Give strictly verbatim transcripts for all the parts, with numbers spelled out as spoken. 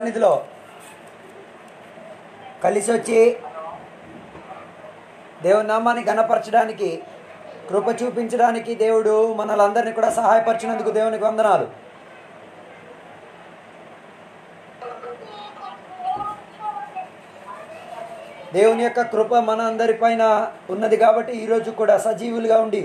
సన్నిధిలో కలిసి వచ్చి దేవుని నామాన్ని ఘనపరచడానికి, కృప చూపించడానికి దేవుడు మనలందరినీ కూడా సహాయపరిచినందుకు దేవునికి వందనాలు. దేవుని యొక్క కృప మన అందరిపైన ఉన్నది కాబట్టి ఈరోజు కూడా సజీవులుగా ఉండి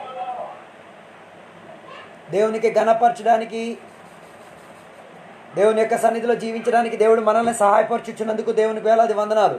దేవునికి ఘనపరచడానికి, దేవుని యొక్క సన్నిధిలో జీవించడానికి దేవుడు మనల్ని సహాయపరచుచున్నందుకు దేవునికి వేలాది వందనాలు.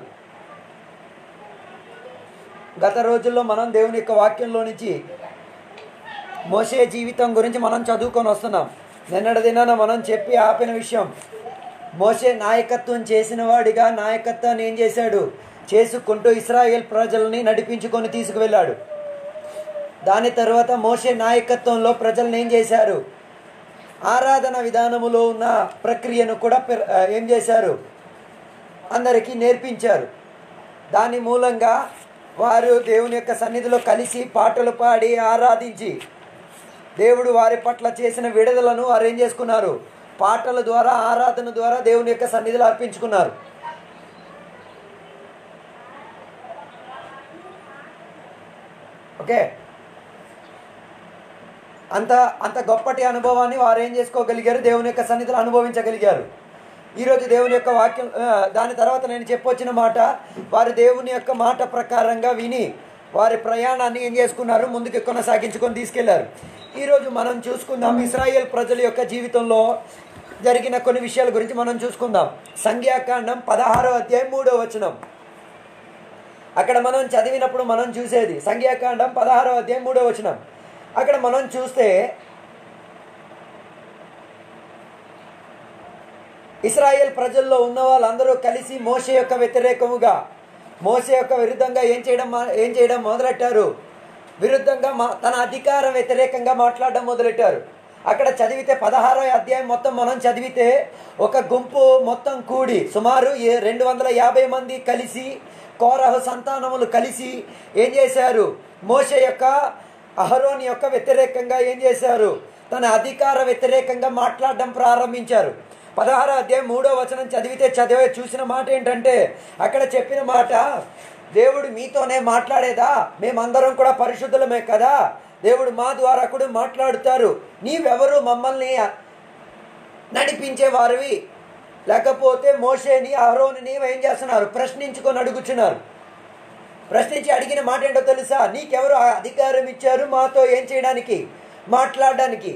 గత రోజుల్లో మనం దేవుని యొక్క వాక్యంలో నుంచి మోషే జీవితం గురించి మనం చదువుకొని వస్తున్నాం. నిన్నటి దినాన మనం చెప్పి ఆపిన విషయం, మోషే నాయకత్వం చేసిన వాడిగా నాయకత్వాన్ని ఏం చేశాడు, చేసుకుంటూ ఇశ్రాయేల్ ప్రజల్ని నడిపించుకొని తీసుకువెళ్ళాడు. దాని తర్వాత మోషే నాయకత్వంలో ప్రజల్ని ఏం చేశారు, ఆరాధన విధానములో ఉన్న ప్రక్రియను కూడా ఏం చేశారు, అందరికీ నేర్పించారు. దాని మూలంగా వారు దేవుని యొక్క సన్నిధిలో కలిసి పాటలు పాడి ఆరాధించి దేవుడు వారి పట్ల చేసిన విడుదలను వారు ఏం చేసుకున్నారు, పాటల ద్వారా ఆరాధన ద్వారా దేవుని యొక్క సన్నిధిలో అర్పించుకున్నారు. ఓకే, అంత అంత గొప్పటి అనుభవాన్ని వారు ఏం చేసుకోగలిగారు, దేవుని యొక్క సన్నిధిలో అనుభవించగలిగారు. ఈరోజు దేవుని యొక్క వాక్యం, దాని తర్వాత నేను చెప్పొచ్చిన మాట, వారు దేవుని యొక్క మాట ప్రకారంగా విని వారి ప్రయాణాన్ని ఏం చేసుకున్నారు, ముందుకు కొనసాగించుకొని తీసుకెళ్లారు. ఈరోజు మనం చూసుకుందాం ఇశ్రాయేల్ ప్రజల యొక్క జీవితంలో జరిగిన కొన్ని విషయాల గురించి మనం చూసుకుందాం. సంఖ్యాకాండం పదహారో అధ్యాయం మూడో వచనం. అక్కడ మనం చదివినప్పుడు మనం చూసేది సంఖ్యాకాండం పదహారో అధ్యాయం మూడో వచనం. అక్కడ మనం చూస్తే ఇశ్రాయేల్ ప్రజల్లో ఉన్న వాళ్ళందరూ కలిసి మోషే యొక్క వ్యతిరేకముగా, మోషే యొక్క విరుద్ధంగా ఏం చేయడం ఏం చేయడం మొదలెట్టారు, విరుద్ధంగా మా తన అధికారం వ్యతిరేకంగా మాట్లాడడం మొదలెట్టారు. అక్కడ చదివితే పదహారో అధ్యాయం మొత్తం మనం చదివితే ఒక గుంపు మొత్తం కూడి సుమారు రెండు వందల యాభై మంది కలిసి, కోరహు సంతానములు కలిసి ఏం చేశారు, మోషే యొక్క అహరోని యొక్క వ్యతిరేకంగా ఏం చేశారు, తన అధికార వ్యతిరేకంగా మాట్లాడడం ప్రారంభించారు. పదహారో అధ్యాయం మూడో వచనం చదివితే చదివే చూసిన మాట ఏంటంటే, అక్కడ చెప్పిన మాట, దేవుడు మీతోనే మాట్లాడేదా, మేమందరం కూడా పరిశుద్ధులమే కదా, దేవుడు మా ద్వారా కూడా మాట్లాడుతారు, నీవెవరు మమ్మల్ని నడిపించేవారివి, లేకపోతే మోషేని అహరోని ఏం చేస్తున్నారు, ప్రశ్నించుకొని అడుగుచున్నారు. ప్రశ్నించి అడిగిన మాట ఏంటో తెలుసా, నీకెవరు అధికారం ఇచ్చారు మాతో ఏం చేయడానికి, మాట్లాడడానికి.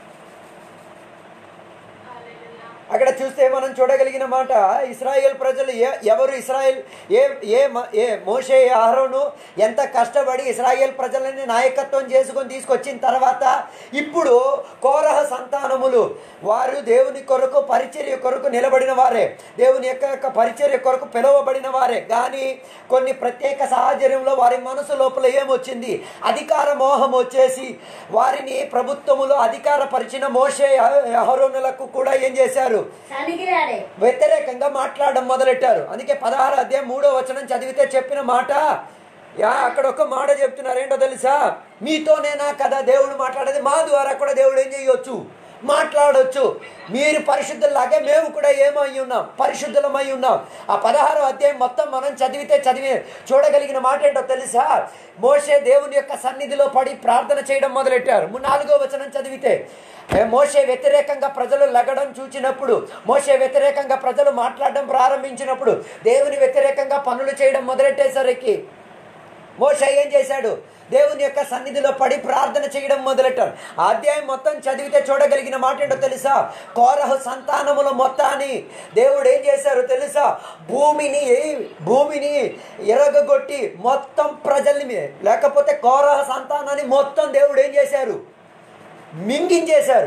అక్కడ చూస్తే మనం చూడగలిగిన మాట, ఇశ్రాయేల్ ప్రజలు ఏ ఎవరు ఇశ్రాయేల్ ఏ ఏ ఏ మోషే అహరోను ఎంత కష్టపడి ఇశ్రాయేల్ ప్రజలని నాయకత్వం చేసుకొని తీసుకొచ్చిన తర్వాత ఇప్పుడు కోరహ సంతానములు వారు దేవుని కొరకు పరిచర్య కొరకు నిలబడిన వారే, దేవుని యొక్క పరిచర్య కొరకు పిలువబడిన వారే. కానీ కొన్ని ప్రత్యేక సాహచర్యంలో వారి మనసు లోపల ఏమొచ్చింది, అధికార మోహం వచ్చేసి వారిని ప్రభుత్వములో అధికారపరిచిన మోషే అహరోనులకు కూడా ఏం చేశారు, వ్యతిరేకంగా మాట్లాడడం మొదలెట్టారు. అందుకే పదహారు అధ్యాయం మూడో వచనం చదివితే చెప్పిన మాట, యా అక్కడ ఒక మాట చెప్తున్నారు, ఏంటో తెలుసా, మీతోనేనా కదా దేవుడు మాట్లాడేది, మా ద్వారా కూడా దేవుడు ఏం చేయొచ్చు, మాట్లాడొచ్చు. మీరు పరిశుద్ధుల్లాగే మేము కూడా ఏమై ఉన్నాం, పరిశుద్ధులమై ఉన్నాం. ఆ పదహారో అధ్యాయం మొత్తం మనం చదివితే చదివి చూడగలిగిన మాట ఏంటో తెలుసా, మోషే దేవుని యొక్క సన్నిధిలో పడి ప్రార్థన చేయడం మొదలెట్టారు. నాలుగో వచనం చదివితే మోషే వ్యతిరేకంగా ప్రజలు లగడం చూచినప్పుడు, మోషే వ్యతిరేకంగా ప్రజలు మాట్లాడడం ప్రారంభించినప్పుడు, దేవుని వ్యతిరేకంగా పనులు చేయడం మొదలెట్టేసరికి మోషే ఏం చేశాడు, దేవుని యొక్క సన్నిధిలో పడి ప్రార్థన చేయడం మొదలెట్టారు. ఆ అధ్యాయం మొత్తం చదివితే చూడగలిగిన మాట ఏంటో తెలుసా, కోరహు సంతానముల మొత్తాన్ని దేవుడు ఏం చేశారు తెలుసా, భూమిని భూమిని ఎరగగొట్టి మొత్తం ప్రజల్ని, లేకపోతే కోరహ సంతానాన్ని మొత్తం దేవుడు ఏం చేశారు, మింగించేశారు.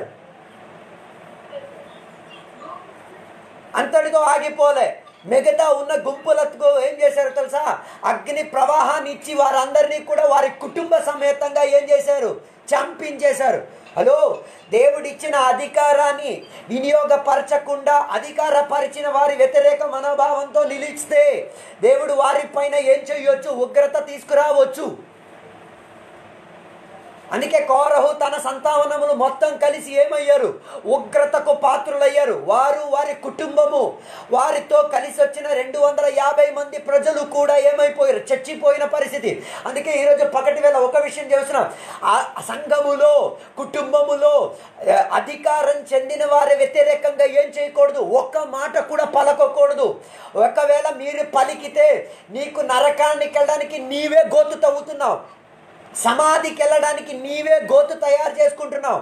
అంతటితో ఆగిపోలే, మిగతా ఉన్న గుంపులకు ఏం చేశారు తెలుసా, అగ్ని ప్రవాహాన్ని ఇచ్చి వారందరినీ కూడా వారి కుటుంబ సమేతంగా ఏం చేశారు, చంపించేశారు. హలో, దేవుడిచ్చిన అధికారాన్ని వినియోగపరచకుండా అధికారపరిచిన వారి వ్యతిరేక మనోభావంతో నిలిస్తే దేవుడు వారి పైన ఏం చేయొచ్చు, ఉగ్రత తీసుకురావచ్చు. అందుకే కోరహు తన సంతానములు మొత్తం కలిసి ఏమయ్యారు? ఉగ్రతకు పాత్రులయ్యారు. వారు, వారి కుటుంబము, వారితో కలిసి వచ్చిన రెండు వందల యాభై మంది ప్రజలు కూడా ఏమైపోయారు? చచ్చిపోయిన పరిస్థితి. అందుకే ఈరోజు పగటి వేళ ఒక విషయం చేస్తున్నాం. ఆ సంఘములో, కుటుంబములో అధికారం చెందిన వారి వ్యతిరేకంగా ఏం చేయకూడదు? ఒక్క మాట కూడా పలకకూడదు. ఒకవేళ మీరు పలికితే నీకు నరకానికి వెళ్ళడానికి నీవే గోతు తవ్వుతున్నావు, సమాధికి వెళ్ళడానికి నీవే గోతు తయారు చేసుకుంటున్నావు.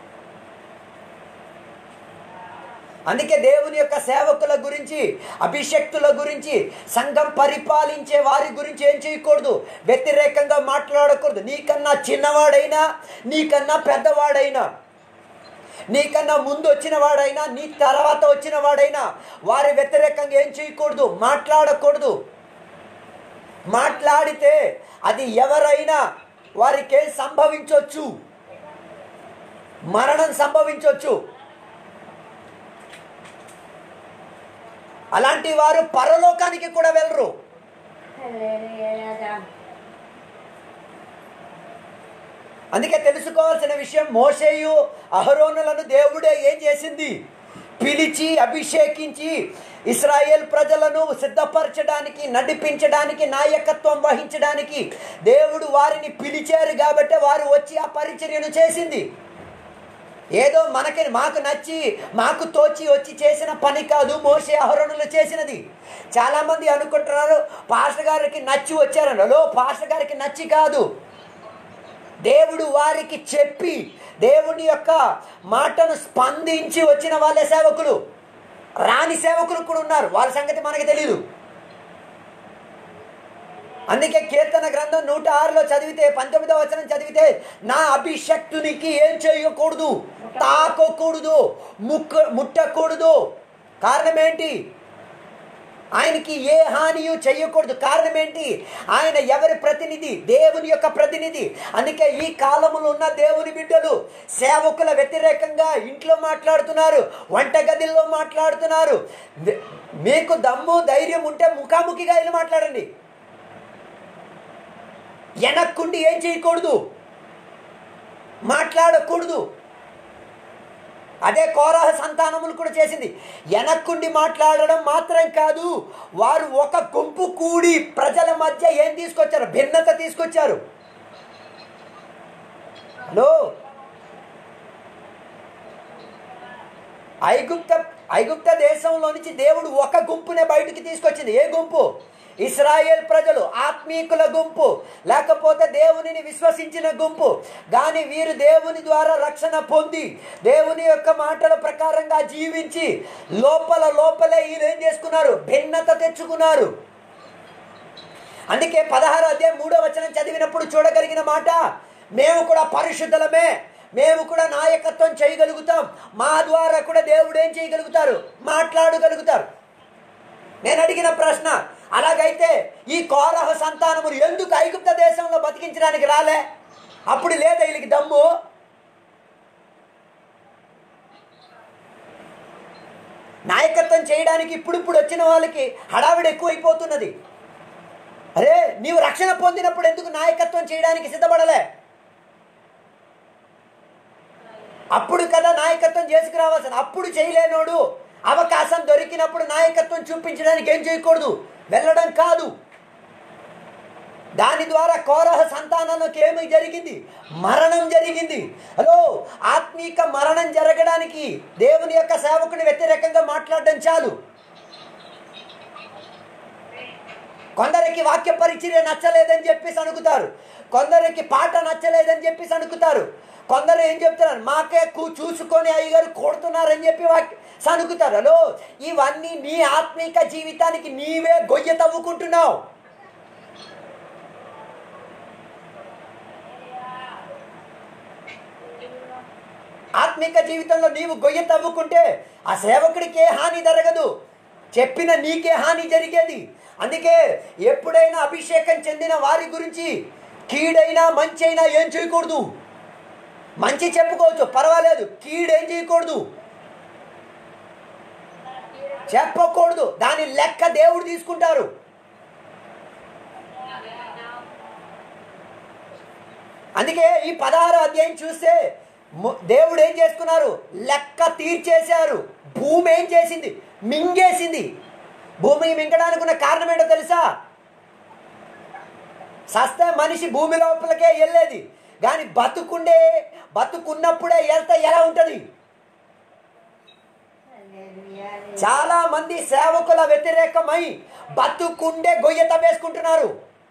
అందుకే దేవుని యొక్క సేవకుల గురించి, అభిషక్తుల గురించి, సంఘం పరిపాలించే వారి గురించి ఏం చేయకూడదు? వ్యతిరేకంగా మాట్లాడకూడదు. నీకన్నా చిన్నవాడైనా, నీకన్నా పెద్దవాడైనా, నీకన్నా ముందు వచ్చిన వాడైనా, నీ తర్వాత వచ్చిన వాడైనా వారి వ్యతిరేకంగా ఏం చేయకూడదు? మాట్లాడకూడదు. మాట్లాడితే అది ఎవరైనా వారికి సంభవించవచ్చు, మరణం సంభవించవచ్చు. అలాంటి వారు పరలోకానికి కూడా వెళ్ళరు. అందుకే తెలుసుకోవాల్సిన విషయం, మోషేయు అహరోనులను దేవుడే ఏం చేసింది? పిలిచి అభిషేకించి ఇశ్రాయేల్ ప్రజలను సిద్ధపరచడానికి, నడిపించడానికి, నాయకత్వం వహించడానికి దేవుడు వారిని పిలిచారు. కాబట్టి వారు వచ్చి ఆ పరిచర్యను చేసింది. ఏదో మనకి మాకు నచ్చి మాకు తోచి వచ్చి చేసిన పని కాదు మోషే అహరోనులు చేసినది. చాలామంది అనుకుంటున్నారు పాస్టర్ గారికి నచ్చి వచ్చారని. హలో, పాస్టర్ గారికి నచ్చి కాదు, దేవుడు వారికి చెప్పి దేవుని యొక్క మాటను స్పందించి వచ్చిన వాళ్ళే సేవకులు. రాని సేవకులు కూడా ఉన్నారు, వాళ్ళ సంగతి మనకి తెలీదు. అందుకే కీర్తన గ్రంథం నూట ఆరులో చదివితే, పంతొమ్మిదవ వచనం చదివితే, నా అభిషక్తునికి ఏం చేయకూడదు? తాకకూడదు, ముక్క ముట్టకూడదు. కారణం ఏంటి? ఆయనకి ఏ హానియు చెయ్యకూడదు. కారణం ఏంటి? ఆయన ఎవరి ప్రతినిధి? దేవుని యొక్క ప్రతినిధి. అందుకే ఈ కాలంలో ఉన్న దేవుని బిడ్డలు సేవకుల వ్యతిరేకంగా ఇంట్లో మాట్లాడుతున్నారు, వంటగదిలో మాట్లాడుతున్నారు. మీకు దమ్ము ధైర్యం ఉంటే ముఖాముఖిగా వెళ్ళి మాట్లాడండి. వెనక్కుండి ఏం చేయకూడదు? మాట్లాడకూడదు. అదే కోరహ సంతానములు కూడా చేసింది. వెనక్కుండి మాట్లాడడం మాత్రం కాదు, వారు ఒక గుంపు కూడి ప్రజల మధ్య ఏం తీసుకొచ్చారు? భిన్నత తీసుకొచ్చారు. హలో, ఐగుప్త ఐగుప్త దేశంలో నుంచి దేవుడు ఒక గుంపునే బయటికి తీసుకొచ్చింది. ఏ గుంపు? ఇశ్రాయేల్ ప్రజలు, ఆత్మీకుల గుంపు, లేకపోతే దేవునిని విశ్వసించిన గుంపు. కానీ వీరు దేవుని ద్వారా రక్షణ పొంది దేవుని యొక్క మాటల ప్రకారంగా జీవించి లోపల లోపలే వీరు ఏం చేసుకున్నారు? భిన్నత తెచ్చుకున్నారు. అందుకే పదహారు అధ్యాయం మూడో వచనం చదివినప్పుడు చూడగలిగిన మాట, మేము కూడా పరిశుద్ధులమే, మేము కూడా నాయకత్వం చేయగలుగుతాం, మా ద్వారా కూడా దేవుడు ఏం చేయగలుగుతారు? మాట్లాడగలుగుతారు. నేను అడిగిన ప్రశ్న, అలాగైతే ఈ కోరహ సంతానములు ఎందుకు ఐగుప్త దేశంలో బతికించడానికి రాలే? అప్పుడు లేదా వీళ్ళకి దమ్ము? నాయకత్వం చేయడానికి ఇప్పుడిప్పుడు వచ్చిన వాళ్ళకి హడావిడి ఎక్కువైపోతున్నది. అరే, నీవు రక్షణ పొందినప్పుడు ఎందుకు నాయకత్వం చేయడానికి సిద్ధపడలే? అప్పుడు కదా నాయకత్వం చేసుకురావాల్సిన. అప్పుడు చేయలేనోడు అవకాశం దొరికినప్పుడు నాయకత్వం చూపించడానికి ఏం చేయకూడదు? వెళ్ళడం కాదు. దాని ద్వారా కోరహ సంతానానికి ఏమి జరిగింది? మరణం జరిగింది. హలో, ఆత్మీక మరణం జరగడానికి దేవుని యొక్క సేవకుని వ్యతిరేకంగా మాట్లాడడం చాలు. కొందరికి వాక్య పరిచర్య నచ్చలేదని చెప్పేసి అనుకుతారు, కొందరికి పాట నచ్చలేదని చెప్పేసి అనుకుతారు, కొందరు ఏం చెప్తున్నారు? మాకే చూసుకొని అయ్యగారు కొడుతున్నారని చెప్పి వాక్య సనుకుతారు. హలో, ఇవన్నీ నీ ఆత్మీక జీవితానికి నీవే గొయ్య తవ్వుకుంటున్నావు. ఆత్మీక జీవితంలో నీవు గొయ్య తవ్వుకుంటే ఆ సేవకుడికి ఏ హాని జరగదు, చెప్పిన నీకే హాని జరిగేది. అందుకే ఎప్పుడైనా అభిషేకం చెందిన వారి గురించి కీడైనా మంచి అయినా ఏం చేయకూడదు? మంచి చెప్పుకోవచ్చు, పర్వాలేదు. కీడేం చేయకూడదు, చెప్పకూడదు. దాని లెక్క దేవుడు తీసుకుంటారు. అందుకే ఈ పదహారో అధ్యాయం చూస్తే దేవుడు ఏం చేసుకున్నారు, లెక్క తీర్చేశారు. భూమి ఏం చేసింది, మింగేసింది. భూమిని మింగడానికి ఉన్న కారణం ఏంటో తెలుసా? సస్తే మనిషి భూమి లోపలికే వెళ్ళేది, కానీ బతుకుండే బతుకున్నప్పుడే వెళ్తే ఎలా ఉంటుంది? చాలా మంది సేవకుల వ్యతిరేకమై బతుకుండే గొయ్య తవ్వేసుకుంటున్నారు.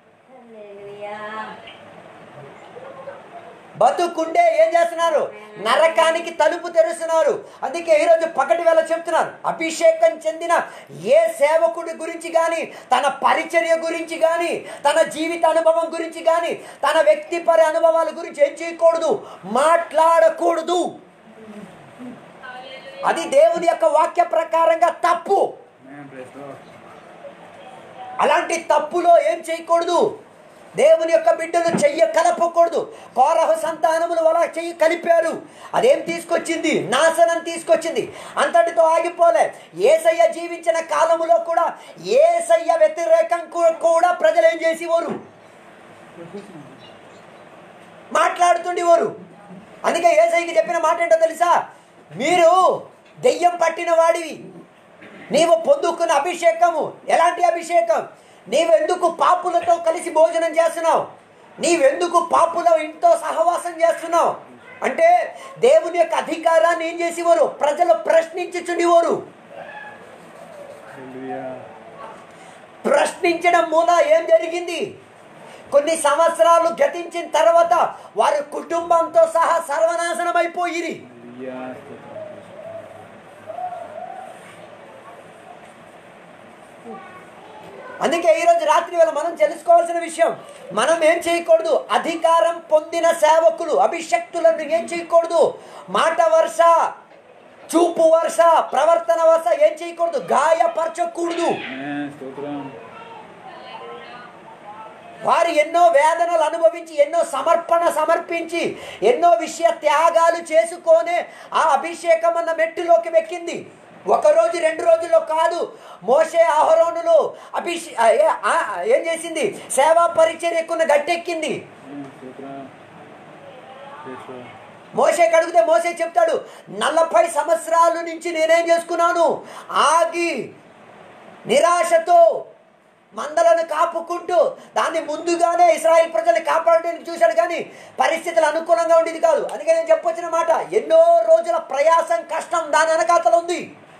బతుకుండే ఏం చేస్తున్నారు, నరకానికి తలుపు తెరుస్తున్నారు. అందుకే ఈరోజు పగటి వేళ చెప్తున్నారు, అభిషేకం చెందిన ఏ సేవకుడి గురించి కానీ, తన పరిచర్య గురించి కానీ, తన జీవిత అనుభవం గురించి కానీ, తన వ్యక్తిపర అనుభవాల గురించి ఏం చేయకూడదు, మాట్లాడకూడదు. అది దేవుని యొక్క వాక్య ప్రకారంగా తప్పు. అలాంటి తప్పులో ఏం చేయకూడదు, దేవుని యొక్క బిడ్డలు చెయ్య కలపకూడదు. కోరహు సంతానములు అలా చెయ్యి కలిపారు, అదేం తీసుకొచ్చింది, నాశనం తీసుకొచ్చింది. అంతటితో ఆగిపోలే. యేసయ్య జీవించిన కాలములో కూడా యేసయ్య వ్యతిరేకం కూడా ప్రజలు ఏం చేసేవారు, మాట్లాడుతుండేవారు. అందుకే యేసయ్యకి చెప్పిన మాట ఏంటో తెలుసా, మీరు దెయ్యం పట్టిన వాడివి, నీవు పొందుకున్న అభిషేకము ఎలాంటి అభిషేకం, నీవెందుకు పాపులతో కలిసి భోజనం చేస్తున్నావు, నీవెందుకు పాపుల ఇంట్లో సహవాసం చేస్తున్నావు అంటే దేవుని యొక్క అధికారాన్ని ఏం చేసేవారు, ప్రజలు ప్రశ్నించుచుండేవారు. ప్రశ్నించడం మూల ఏం జరిగింది, కొన్ని సంవత్సరాలు గతించిన తర్వాత వారి కుటుంబంతో సహా సర్వనాశనం అయిపోయిరి. అందుకే ఈరోజు రాత్రి వేళ మనం తెలుసుకోవాల్సిన విషయం, మనం ఏం చేయకూడదు, అధికారం పొందిన సేవకులు అభిషక్తులను ఏం చేయకూడదు, మాట వరుస, చూపు వరుస, ప్రవర్తన వరుస ఏం చేయకూడదు, గాయపరచకూడదు. వారు ఎన్నో వేదనలు అనుభవించి, ఎన్నో సమర్పణ సమర్పించి, ఎన్నో విషయ త్యాగాలు చేసుకొనే ఆ అభిషేకం అన్న మెట్టులోకి వెక్కింది. ఒక రోజు రెండు రోజుల్లో కాదు. మోషే అహరోనులు అభిషే ఏం చేసింది, సేవా పరిచర్యకున్న గట్టెక్కింది. మోషే అడిగితే మోషే చెప్తాడు, నలభై సంవత్సరాల నుంచి నేనేం చేసుకున్నాను, ఆగి నిరాశతో మందలను కాపుకుంటూ, దాన్ని ముందుగానే ఇశ్రాయేల్ ప్రజల్ని కాపాడడానికి చూశాడు, కానీ పరిస్థితులు అనుకూలంగా ఉండేది కాదు. అందుకే నేను చెప్పొచ్చిన మాట, ఎన్నో రోజుల ప్రయాసం, కష్టం దాని వెనకాతలు ఉంది.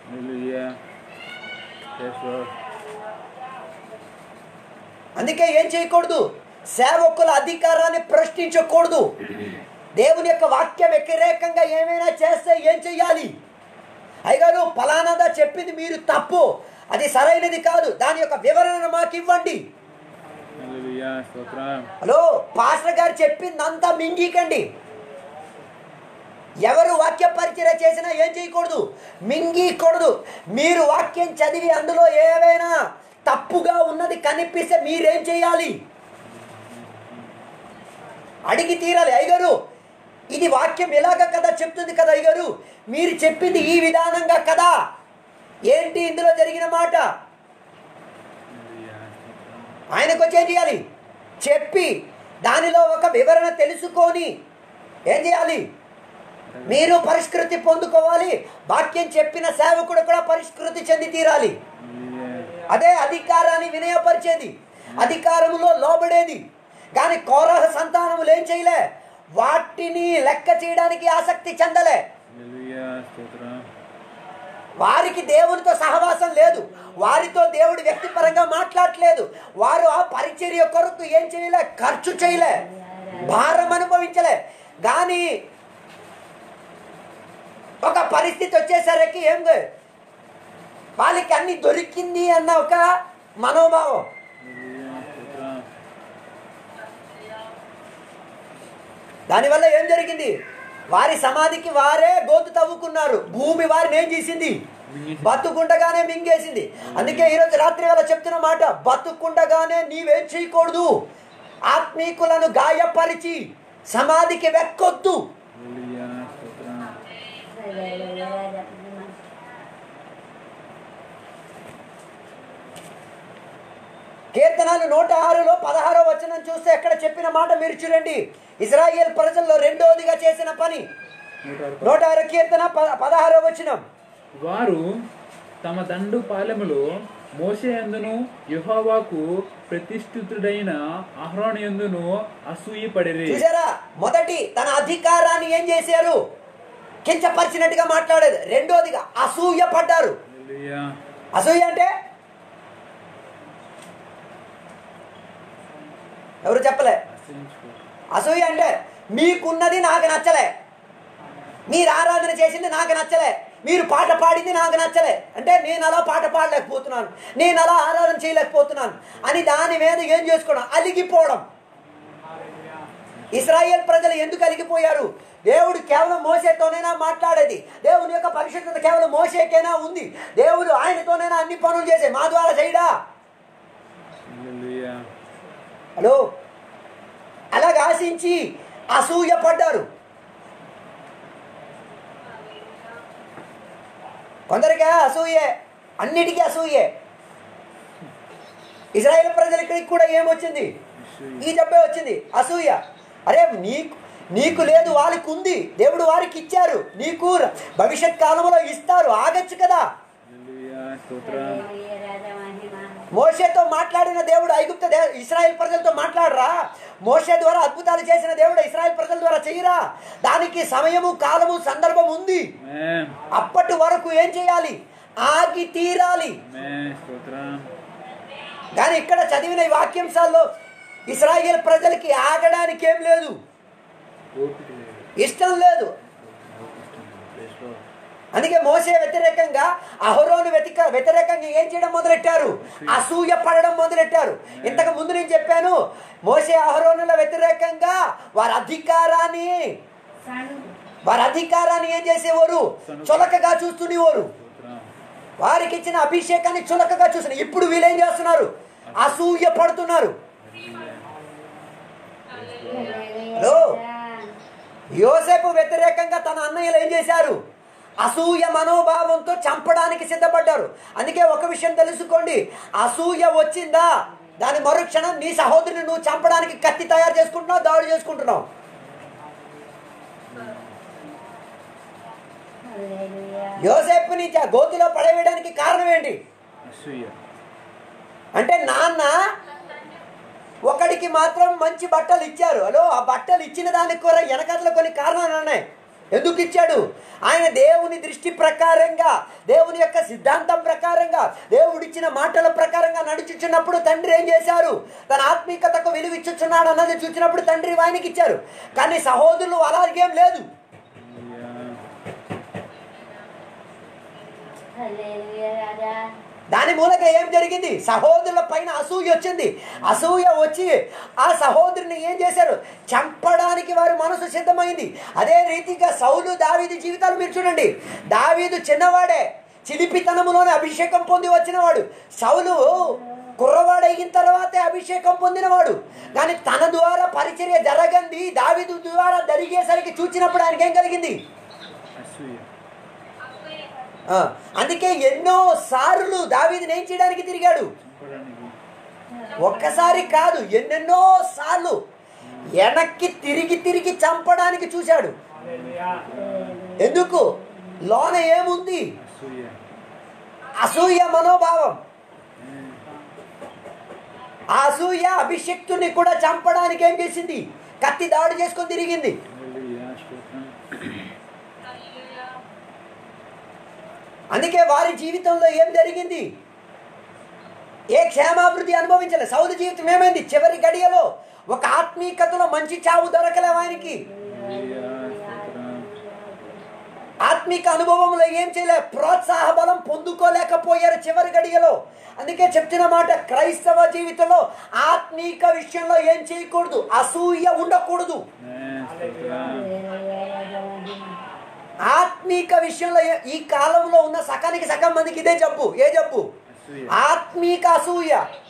అందుకే ఏం చేయకూడదు, సేవకుల అధికారాన్ని ప్రశ్నించకూడదు. దేవుని యొక్క వాక్యం వ్యతిరేకంగా ఏమైనా చేస్తే ఏం చెయ్యాలి, అయ్యగారు ఫలానాదా చెప్పింది మీరు తప్పు, అది సరైనది కాదు, దాని యొక్క వివరణ మాకు ఇవ్వండి. హలో, పాస్టర్ గారు చెప్పిందంతా మింగికండి. ఎవరు వాక్య పరిచర్య చేసినా ఏం చేయకూడదు, మింగికూడదు. మీరు వాక్యం చదివి అందులో ఏవైనా తప్పుగా ఉన్నది కనిపిస్తే మీరేం చేయాలి, అడిగి తీరాలి. అయ్యగారు ఇది వాక్యం ఎలాగ కదా చెప్తుంది కదా, అయ్యగారు మీరు చెప్పింది ఈ విధానంగా కదా, ఏంటి ఇందులో జరిగిన మాట, ఆయనకు వచ్చి ఏం చేయాలి, చెప్పి దానిలో ఒక వివరణ తెలుసుకొని ఏం చేయాలి, మీరు పరిష్కృతి పొందుకోవాలి. వాక్యం చెప్పిన సేవకుడు కూడా పరిష్కృతి చెంది తీరాలి. అదే అధికారాన్ని వినయపరిచేది, అధికారములో లోబడేది. కానీ కోరహ సంతానములు ఏం చేయలే, వాటిని లెక్క చేయడానికి ఆసక్తి చెందలే. వారికి దేవునితో సహవాసం లేదు, వారితో దేవుడు వ్యక్తిపరంగా మాట్లాడలేదు. వారు ఆ పరిచర్య కొరకు ఏం చేయలే, ఖర్చు చేయలే, భారం అనుభవించలే. కానీ ఒక పరిస్థితి వచ్చేసరికి ఏం వాళ్ళకి అన్ని దొరికింది అన్న ఒక మనోభావం. దానివల్ల ఏం జరిగింది, వారి సమాధికి వారే గోతు తవ్వుకున్నారు, భూమి వారిని ఏం చేసింది, బతుకుండగానే మింగేసింది. అందుకే ఈరోజు రాత్రి వేళ చెప్తున్న మాట, బతుకుండగానే నీవేం చేయకూడదు, ఆత్మీకులను గాయపరిచి సమాధికి వెక్కొద్దు. కీర్తనలు నూట ఆరులో పదహారో వచనం చూస్తే ఎక్కడ చెప్పిన మాట మీరు చూడండి. ఇశ్రాయేల్ ప్రజల్లో రెండోదిగా చేసిన పని. నూట ఆరు కీర్తన పదహారో వచనం. వారు తమ దండు పాలెములో మోషే యందును యెహోవాకు ప్రతిష్ఠితుడైన అహరోను యందును అసూయపడిరి. చూసారా, మొదటి తన అధికారాన్ని ఏం చేశారు? కించపరిచినట్టుగా మాట్లాడేది. రెండోదిగా అసూయ పడ్డారు. అసూయ అంటే ఎవరు చెప్పలే. అసూయ అంటే మీకున్నది నాకు నచ్చలే, మీరు ఆరాధన చేసింది నాకు నచ్చలే, మీరు పాట పాడింది నాకు నచ్చలే, అంటే నేను అలా పాట పాడలేకపోతున్నాను, నేను అలా ఆరాధన చేయలేకపోతున్నాను అని దాని మీద ఏం చేసుకోవడం, అలిగిపోవడం. ఇశ్రాయేల్ ప్రజలు ఎందుకు అలిగిపోయారు? దేవుడు కేవలం మోషేతోనైనా మాట్లాడేది, దేవుని యొక్క పరిశుద్ధత కేవలం మోషేకైనా ఉంది, దేవుడు ఆయనతోనైనా అన్ని పనులు చేసే, మా ద్వారా చేయడా? హలో, అలాగ ఆశించి అసూయ పడ్డారు. కొందరిగా అసూయే, అన్నిటికీ అసూయే. ఇశ్రాయేల్ ప్రజలకి కూడా ఏమొచ్చింది? ఈ జబ్బే వచ్చింది, అసూయ. అరే నీకు నీకు లేదు, వాళ్ళకి ఉంది, దేవుడు వారికి ఇచ్చారు, నీకు భవిష్యత్ కాలంలో ఇస్తారు, ఆగచ్చు కదా. మోషేతో మాట్లాడిన దేవుడు ఐగుప్త ఇశ్రాయేల్ ప్రజలతో మాట్లాడరా? మోషే ద్వారా అద్భుతాలు చేసిన దేవుడు ఇశ్రాయేల్ ప్రజల ద్వారా చేయరా? దానికి సమయము, కాలము, సందర్భం ఉంది. అప్పటి వరకు ఏం చేయాలి? ఆగి తీరాలి. కానీ ఇక్కడ చదివిన ఈ వాక్యాంశాల్లో ఇశ్రాయేల్ ప్రజలకి ఆగడానికి ఏం లేదు, ఇష్టం లేదు. అందుకే మోషే వ్యతిరేకంగా, అహరోను వ్యతిక వ్యతిరేకంగా ఏం చేయడం మొదలెట్టారు? అసూయ పడడం మొదలెట్టారు. ఇంతకు ముందు నేను చెప్పాను, మోషే అహరోనుల వ్యతిరేకంగా వారి అధికారాన్ని వారి అధికారాన్ని ఏం చేసేవారు? చులకగా చూస్తునేవారు. వారికి ఇచ్చిన అభిషేకాన్ని చులకగా చూస్తున్నారు. ఇప్పుడు వీళ్ళు ఏం చేస్తున్నారు? అసూయ పడుతున్నారు. యోసేపు వ్యతిరేకంగా తన అన్నయ్యలు ఏం చేశారు? అసూయ మనోభావంతో చంపడానికి సిద్ధపడ్డారు. అందుకే ఒక విషయం తెలుసుకోండి, అసూయ వచ్చిందా దాని మరుక్షణం నీ సహోదరుని నువ్వు చంపడానికి కత్తి తయారు చేసుకుంటున్నావు, దాడి చేసుకుంటున్నావు. యోసేపుని గోతిలో పడవేయడానికి కారణం ఏంటి? అంటే నాన్న ఒకడికి మాత్రం మంచి బట్టలు ఇచ్చారు. హలో, ఆ బట్టలు ఇచ్చిన దానికి కూడా వెనకతలో కొన్ని కారణాలు ఉన్నాయి. ఎందుకు ఇచ్చాడు? ఆయన దేవుని దృష్టి ప్రకారంగా, దేవుని యొక్క సిద్ధాంతం ప్రకారంగా, దేవుడిచ్చిన మాటల ప్రకారంగా నడుచుచున్నప్పుడు తండ్రి ఏం చేశారు? తన ఆత్మీయతకు విలువ ఇచ్చుచున్నాడు అన్నది చూసినప్పుడు తండ్రి వానికి ఇచ్చారు. కానీ సహోదరులు అలాగేం లేదు. దాని మూలంగా ఏం జరిగింది? సహోదరుల పైన అసూయ వచ్చింది. అసూయ వచ్చి ఆ సహోదరుని ఏం చేశారు? చంపడానికి వారి మనసు సిద్ధమైంది. అదే రీతిగా సౌలు, దావీదు జీవితాలు మీరు చూడండి. దావీదు చిన్నవాడే, చిలిపితనములోనే అభిషేకం పొంది వచ్చినవాడు. సౌలు కుర్రవాడయిన తర్వాతే అభిషేకం పొందినవాడు. కానీ తన ద్వారా పరిచర్య జరగంది దావీదు ద్వారా జరిగేసరికి చూచినప్పుడు ఆయనకి ఏం కలిగింది? అందుకే ఎన్నో సార్లు దావీదుని ఏం చేయడానికి తిరిగాడు? ఒక్కసారి కాదు, ఎన్నెన్నో సార్లు వెనక్కి తిరిగి తిరిగి చంపడానికి చూశాడు. ఎందుకు? లోన ఏముంది? అసూయ మనోభావం. ఆ అసూయ అభిషక్తుని కూడా చంపడానికి ఏం చేసింది? కత్తి దాడి చేసుకొని తిరిగింది. అందుకే వారి జీవితంలో ఏం జరిగింది? ఏ క్షేమాభివృద్ధి అనుభవించలేదు. సౌలు జీవితం ఏమైంది? చివరి గడియలో ఒక ఆత్మీయతలో మంచి చావు దొరకలే ఆయనకి. ఆత్మీక అనుభవంలో ఏం చేయలే, ప్రోత్సాహ బలం పొందుకోలేకపోయారు చివరి గడియలో. అందుకే చెప్తున్న మాట, క్రైస్తవ జీవితంలో ఆత్మీక విషయంలో ఏం చేయకూడదు? అసూయ ఉండకూడదు. ఆత్మీక విషయంలో ఈ కాలంలో ఉన్న సకానికి సగం మందికి ఇదే జబ్బు. ఏ జబ్బు? ఆత్మీక అసూయ.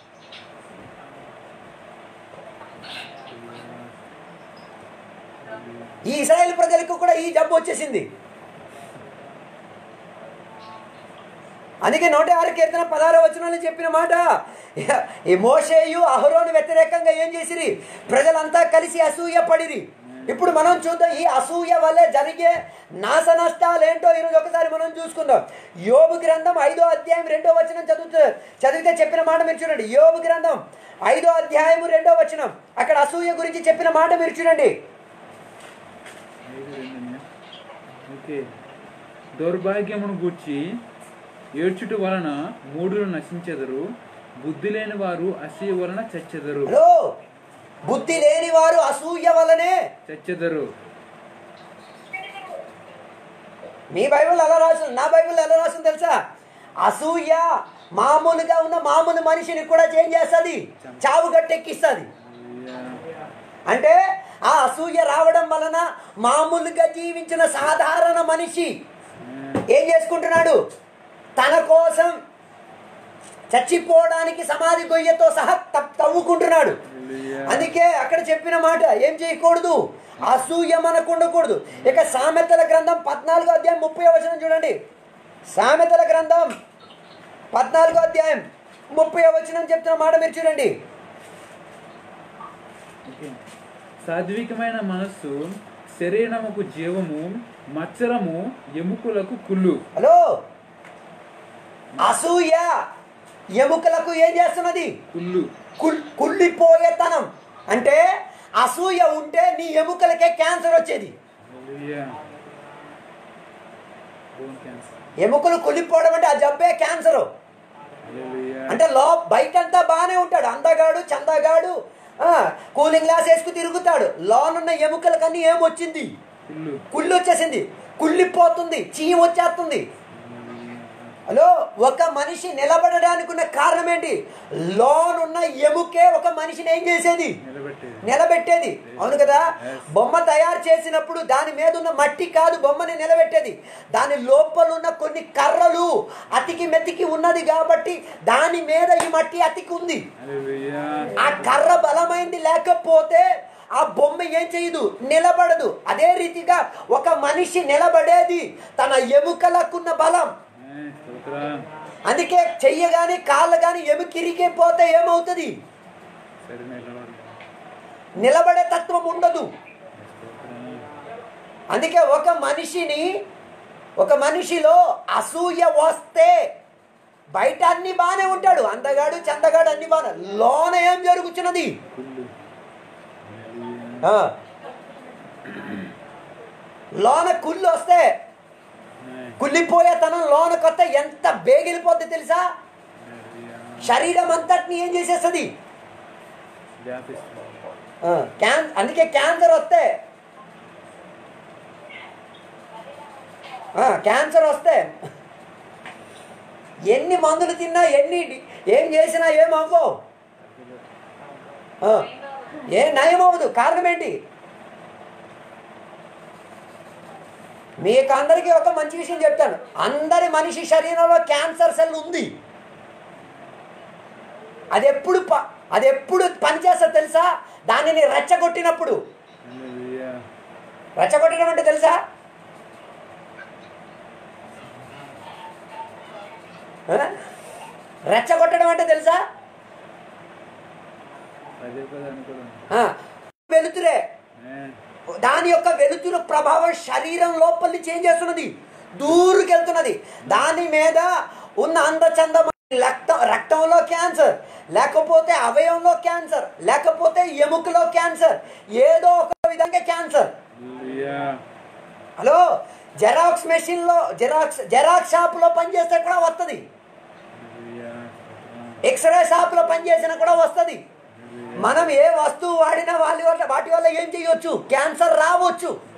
ఈ ఇశ్రాయేల్ ప్రజలకు కూడా ఈ జబ్బు వచ్చేసింది. అందుకే నూట ఆరు కీర్తన పదహారో వచనంలో చెప్పిన మాట, ఈ మోషేయు అహరోను వ్యతిరేకంగా ఏం చేసిరి? ప్రజలంతా కలిసి అసూయ పడిరి. ఇప్పుడు మనం చూద్దాం ఈ అసూయ వల్ల జరిగే నాశ నష్టాలు ఏంటో ఈరోజు ఒకసారి మనం చూసుకుందాం. యోబు గ్రంథం ఐదో అధ్యాయం రెండో వచనం చదువుతూ చదివితే చెప్పిన మాట మీరు చూడండి. యోబు గ్రంథం ఐదో అధ్యాయము రెండో వచనం, అక్కడ అసూయ గురించి చెప్పిన మాట మీరు చూడండి. ఓకే. దౌర్భాగ్యమును గూర్చి ఏడ్చుట వలన మూడులు నశించెదరు, బుద్ధి లేని వారు అసూయ వలన చచ్చెదరు. హలో, బుద్ధి లేని వారు అసూయ వలనే చచ్చెదరు. మీ బైబిల్ ఎలా రాసింది, నా బైబిల్ ఎలా రాసింది తెలుసా? అసూయ మామూలుగా ఉన్న మామూలు మనిషిని కూడా చేంజ్ చేస్తుంది, చావు గట్టెక్కిస్తుంది. అంటే ఆ అసూయ రావడం వలన మామూలుగా జీవించిన సాధారణ మనిషి ఏం చేసుకుంటున్నాడు? తన కోసం చచ్చిపోవడానికి సమాధి గొయ్యతో సహా తవ్వుకుంటున్నాడు. అందుకే అక్కడ చెప్పిన మాట ఏం చేయకూడదు? అసూయ మనకు ఉండకూడదు. ఇక సామెతల గ్రంథం పద్నాలుగో అధ్యాయం ముప్పై వచనం చూడండి. సామెతల గ్రంథం పద్నాలుగో అధ్యాయం ముప్పై వచనం చెప్తున్న మాట మీరు చూడండి. సాత్వికమైన మనస్సు శరీరముకు జీవము, మత్సరము ఎముకలకు కుళ్ళు. హలో, అసూయ ఎముకలకు ఏం చేస్తున్నది? కుళ్ళు. కుళ్ళిపోయేతనం. అంటే అసూయ ఉంటే నీ ఎముకలకే క్యాన్సర్ వచ్చేది. ఎముకలు కుళ్ళిపోవడం అంటే ఆ జబ్బే క్యాన్సర్. అంటే లో బయటంతా బాగానే ఉంటాడు, అందగాడు చందగాడు, కూలింగ్ గ్లాస్ వేసుకు తిరుగుతాడు. లోనున్న ఎముకలకన్నీ ఏమొచ్చింది? కుళ్ళు వచ్చేసింది, కుళ్ళిపోతుంది, చీమ వచ్చేస్తుంది. హలో, ఒక మనిషి నిలబడడానికి ఉన్న కారణం ఏంటి? లోనున్న ఎముకే ఒక మనిషిని ఏం చేసేది? నిలబెట్టేది. అవును కదా? బొమ్మ తయారు చేసినప్పుడు దాని మీద ఉన్న మట్టి కాదు బొమ్మని నిలబెట్టేది, దాని లోపల ఉన్న కొన్ని కర్రలు అతికి మెతికి ఉన్నది కాబట్టి దాని మీద ఈ మట్టి అతికి ఉంది. ఆ కర్ర బలమైంది లేకపోతే ఆ బొమ్మ ఏం చేయదు? నిలబడదు. అదే రీతిగా ఒక మనిషి నిలబడేది తన ఎముకలకున్న బలం. అందుకే చెయ్య గాని కాళ్ళు గాని ఎముకిరిగిపోతే ఏమవుతుంది? నిలబడే తత్వం ఉండదు. అందుకే ఒక మనిషిని ఒక మనిషిలో అసూయ వస్తే బయట అన్ని బాగానే ఉంటాడు, అందగాడు చందగాడు అన్ని బాగా, లోన ఏం జరుగుతున్నది? లోన కుళ్ళు వస్తే, కుళ్ళిపోయే తనం లోన కొత్త ఎంత బేగిలిపోద్ది తెలుసా? శరీరం అంతటిని ఏం చేసేస్తుంది? అందుకే క్యాన్సర్ వస్తే క్యాన్సర్ వస్తే ఎన్ని మందులు తిన్నా ఎన్ని ఏం చేసినా ఏమవ్వవు, ఏ నయమవ్వదు. కారణం ఏంటి? మీకు అందరికీ ఒక మంచి విషయం చెప్తాను. అందరి మనిషి శరీరంలో క్యాన్సర్ సెల్ ఉంది. అది ఎప్పుడు అది ఎప్పుడు పనిచేస్తా తెలుసా? దానిని రెచ్చగొట్టినప్పుడు. రెచ్చగొట్టడం అంటే తెలుసా? రెచ్చగొట్టడం అంటే తెలుసా? వెలుతురే. దాని యొక్క వెలుతురు ప్రభావం శరీరం లోపలిని చేంజ్ చేస్తున్నది, దూరుకి వెళ్తున్నది. దాని మీద ఉన్న అందచందమైన రక్తం రక్తంలో క్యాన్సర్, లేకపోతే అవయవంలో క్యాన్సర్, లేకపోతే ఎముకలో క్యాన్సర్, ఏదో ఒక విధంగా క్యాన్సర్. హలో, జెరాక్స్ మెషిన్లో జెరాక్స్ జెరాక్స్ షాప్లో పనిచేస్తే కూడా వస్తుంది, ఎక్స్రే షాప్లో పనిచేసినా కూడా వస్తుంది. మనం ఏ వస్తువు వాడినా వాళ్ళ వల్ల వాటి వల్ల ఏం చేయొచ్చు? క్యాన్సర్ రావచ్చు.